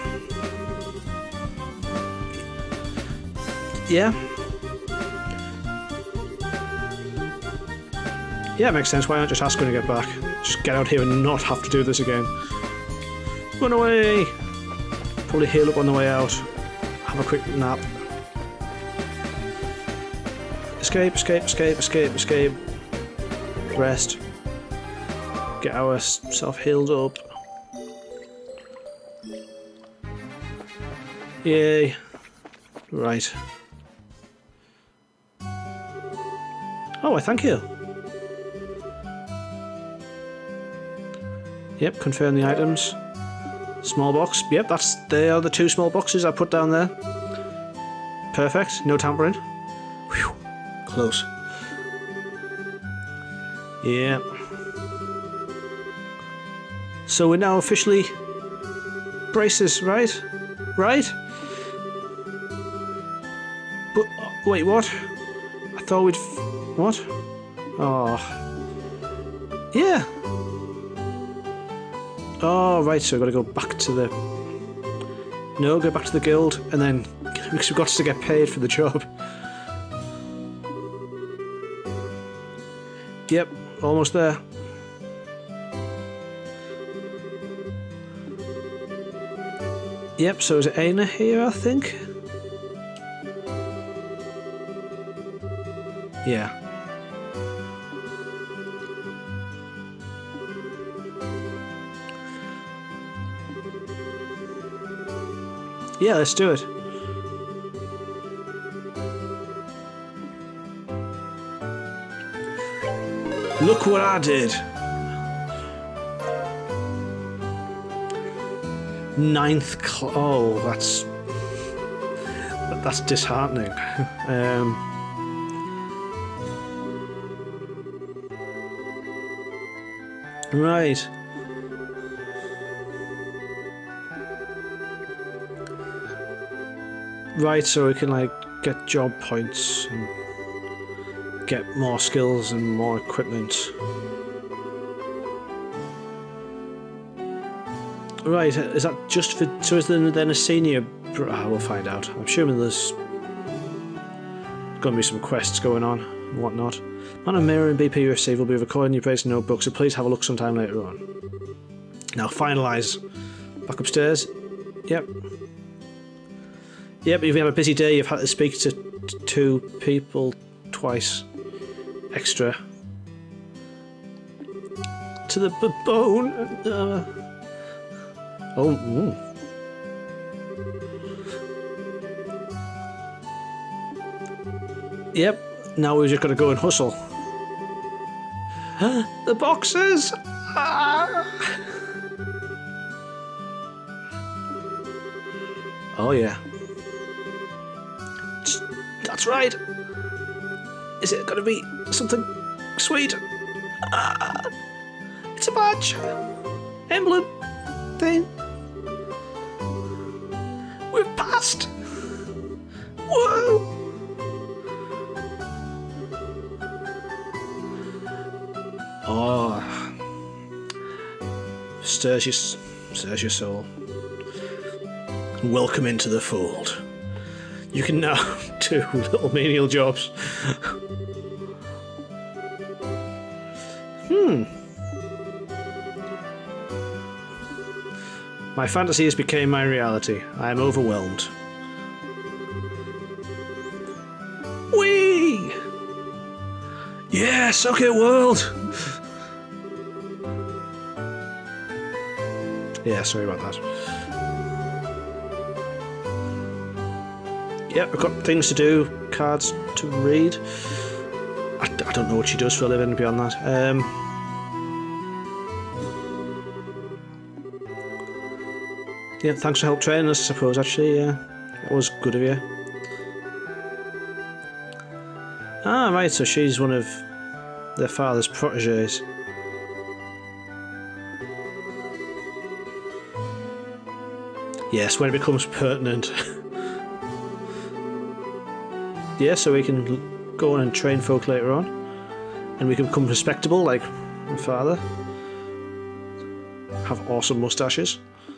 Yeah. Yeah, it makes sense. Why not just ask when you get back? Just get out here and not have to do this again. Run away! Probably heal up on the way out. Have a quick nap. Escape, escape, escape, escape, escape. Rest. Get ourselves healed up. Yay. Right. Oh, I thank you. Yep, confirm the items. Small box. Yep, that's they are the two small boxes I put down there. Perfect. No tampering. Whew. Close. Yeah. So we're now officially braces, right? Right? But wait, what? I thought we'd. F what? Oh. Yeah. Oh, right, so we've got to go back to the... No, go back to the guild, and then... Because we've got to get paid for the job. Yep, almost there. Yep, so is it Aina here, I think? Yeah. Yeah, let's do it. Look what I did. Ninth cl- oh, that's that's disheartening. um, right. Right, so we can like get job points and get more skills and more equipment. Right, is that just for... So is there then a senior... Oh, we'll find out. I'm assuming there's going to be some quests going on and whatnot. Man of Mirror and B P U F C will be recording your praise notebook, so please have a look sometime later on. Now finalise. Back upstairs. Yep. Yep, you've had a busy day, you've had to speak to two people twice. Extra. To the b bone. Uh, oh, ooh. Yep, now we've just got to go and hustle. The boxes! Ah. Oh yeah. That's right. Is it going to be something sweet? Ah, it's a badge. Emblem. Thing. We've passed. Whoa. Oh. Stirs your, stirs your soul. Welcome into the fold. You can now do little menial jobs. Hmm. My fantasies became my reality. I am overwhelmed. Whee! Yes, okay, world! Yeah, sorry about that. Yep, we've got things to do, cards to read. I, I don't know what she does for a living beyond that. Um, yeah, thanks for help training us, I suppose, actually. Yeah, that was good of you. Ah, right, so she's one of their father's proteges. Yes, when it becomes pertinent. Yeah, so we can go on and train folk later on, and we can become respectable like my father. Have awesome moustaches.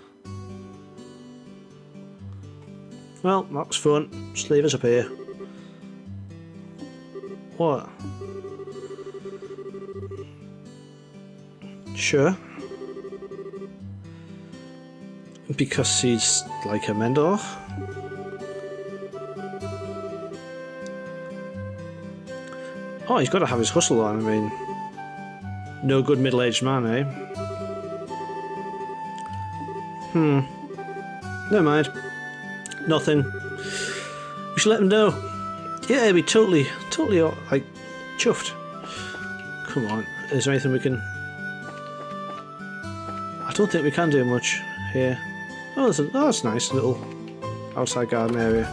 Well, that was fun. Just leave us up here. What? Sure. Because he's like a mentor. Oh, he's got to have his hustle on, I mean. No good middle-aged man, eh? Hmm. Never mind. Nothing. We should let him know. Yeah, he'd be totally, totally, like, chuffed. Come on. Is there anything we can... I don't think we can do much here. Oh, that's, a, oh, that's a nice little outside garden area.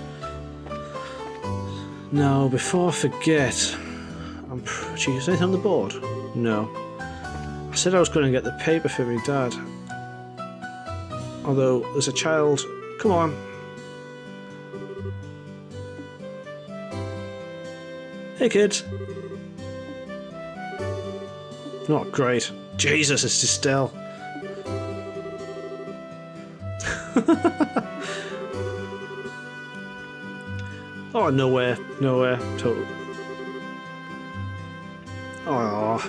Now, before I forget... I'm Gee, is there anything on the board? No. I said I was going to get the paper for my dad. Although, there's a child... Come on. Hey, kids. Oh, great. Jesus, it's Estelle. Oh, nowhere. Nowhere. Total. Oh.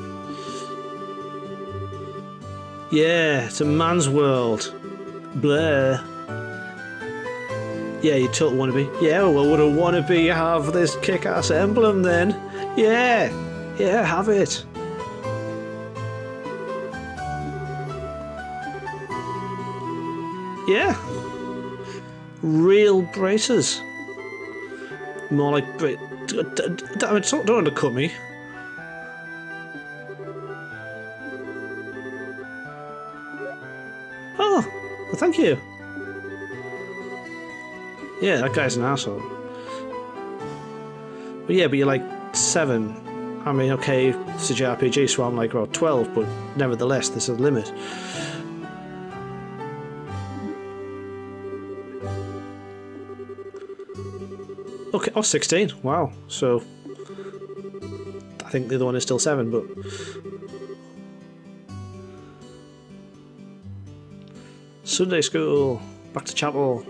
Yeah, it's a man's world. Blah. Yeah, you total wannabe. Yeah, well, would a wannabe have this kick-ass emblem then? Yeah. Yeah, have it. Yeah. Real braces. More like bra- Damn it, don't undercut me. Oh, well, thank you. Yeah, that guy's an asshole. But yeah, but you're like seven. I mean, okay, it's a J R P G, so I'm like, well, twelve, but nevertheless, there's a limit. Okay, oh, sixteen. Wow. So, I think the other one is still seven, but... Sunday school. Back to chapel.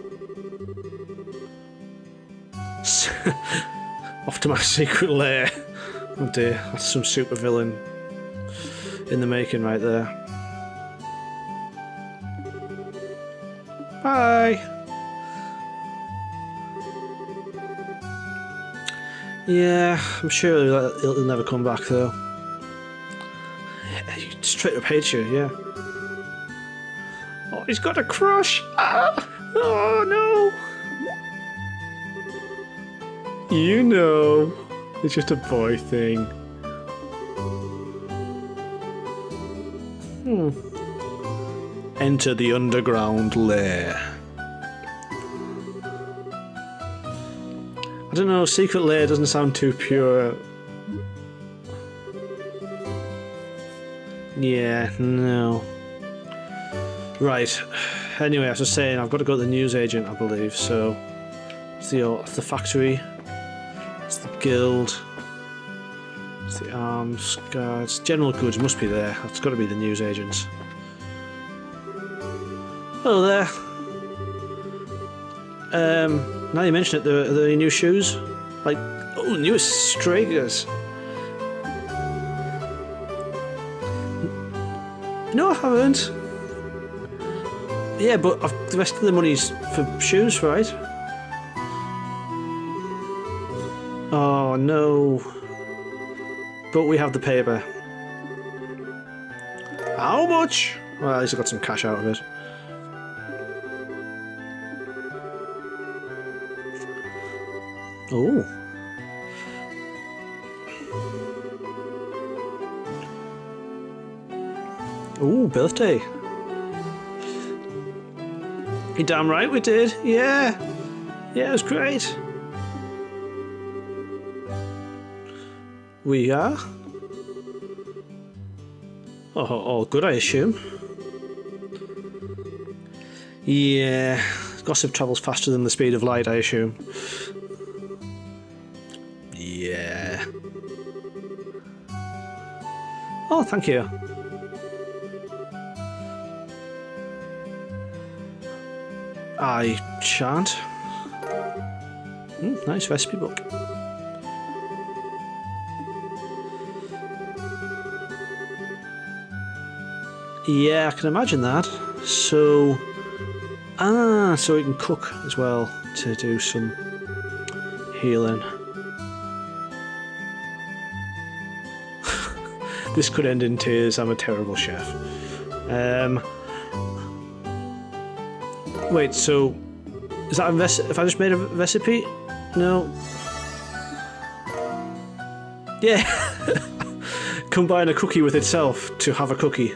Off to my secret lair. Oh dear, that's some super villain in the making right there. Bye! Yeah, I'm sure he'll, he'll never come back though. Yeah, he straight up hates you, yeah. Oh, he's got a crush! Ah! Oh no! You know, it's just a boy thing. Hmm. Enter the underground lair. I don't know, secret lair doesn't sound too pure. Yeah, no. Right. Anyway, I was just saying, I've got to go to the newsagent, I believe, so... It's the, it's the factory. It's the guild. It's the arms, guards. General goods must be there. It's got to be the newsagents. Hello there. Um... Now you mention it, there, are there any new shoes? Like, oh, newest Stragers. No, I haven't. Yeah, but I've, the rest of the money's for shoes, right? Oh, no. But we have the paper. How much? Well, at least I got some cash out of it. Oh. Oh, birthday. You damn right we did. Yeah. Yeah, it was great. We are? Oh, all good, I assume. Yeah. Gossip travels faster than the speed of light, I assume. Yeah. Oh, thank you. I shan't. Mm, nice recipe book. Yeah, I can imagine that. So, ah, so we can cook as well to do some healing. This could end in tears. I'm a terrible chef. Um, wait, so is that a recipe? If I just made a recipe? No. Yeah. Combine a cookie with itself to have a cookie.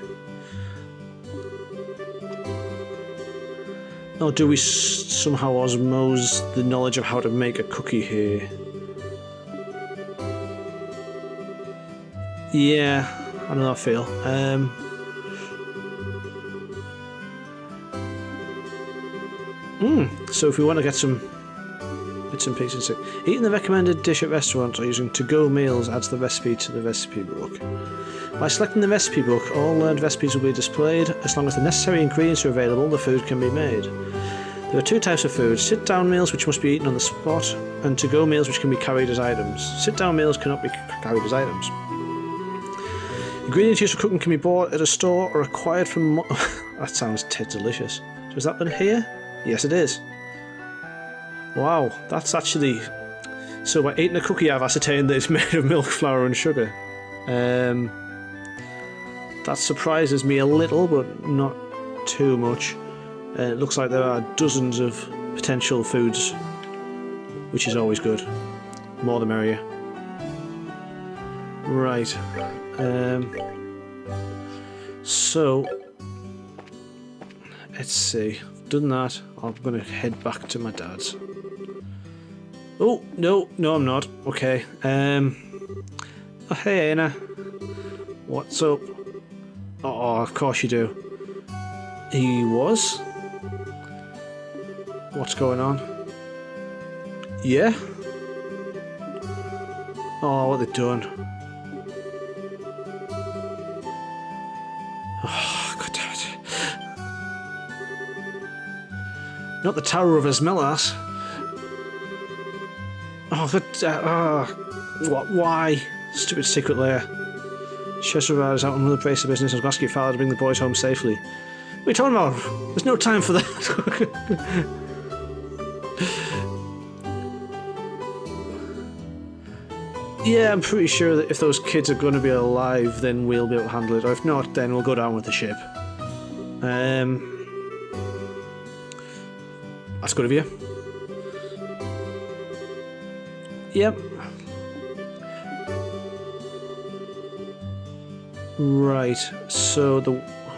Or do we s somehow osmose the knowledge of how to make a cookie here? Yeah, I know that feel. Um, mm, so if we want to get some bits and pieces, eating the recommended dish at restaurants or using to-go meals adds the recipe to the recipe book. By selecting the recipe book, all learned recipes will be displayed. As long as the necessary ingredients are available, the food can be made. There are two types of food: sit-down meals, which must be eaten on the spot, and to-go meals, which can be carried as items. Sit-down meals cannot be carried as items. Ingredients used for cooking can be bought at a store or acquired from... Mo that sounds delicious. So is that one here? Yes, it is. Wow, that's actually... So by eating a cookie, I've ascertained that it's made of milk, flour and sugar. Um, that surprises me a little, but not too much. Uh, it looks like there are dozens of potential foods, which is always good. More the merrier. Right. Um, so, let's see. I've done that. I'm going to head back to my dad's. Oh, no, no I'm not. Okay. Um, oh, hey, Anna. What's up? Oh, of course you do. He was? What's going on? Yeah? Oh, what they done? Oh, God damn it. Not the Tower of Esmelas. Oh, that. Uh, oh, what? Why? Stupid secret lair. Cheshire is out on another place of business. I was going to ask your father to bring the boys home safely. What are you talking about? There's no time for that. Yeah, I'm pretty sure that if those kids are going to be alive, then we'll be able to handle it. Or if not, then we'll go down with the ship. Um, that's good of you. Yep. Right, so the...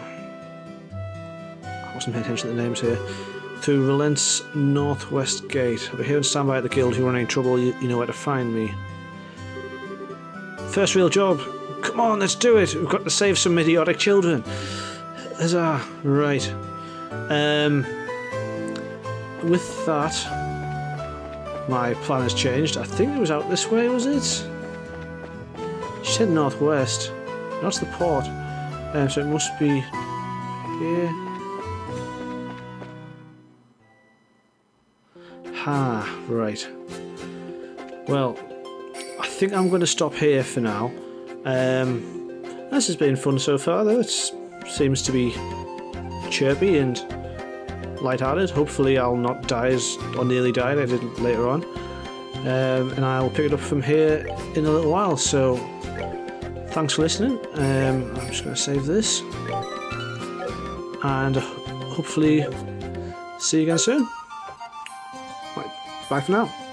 I wasn't paying attention to the names here. Through Relent's Northwest Gate. I'll be here and stand by at the guild. If you run any trouble, you, you know where to find me. First real job. Come on, let's do it. We've got to save some idiotic children. Huzzah. Right. Um, with that, my plan has changed. I think it was out this way, was it? She said northwest. That's the port. Um, so it must be here. Ha, right. Well, I think I'm going to stop here for now. Um, this has been fun so far, though. It seems to be chirpy and lighthearted. Hopefully I'll not die as, or nearly die as I did later on. Um, and I'll pick it up from here in a little while, so thanks for listening. Um, I'm just going to save this. And hopefully see you again soon. Right, bye for now.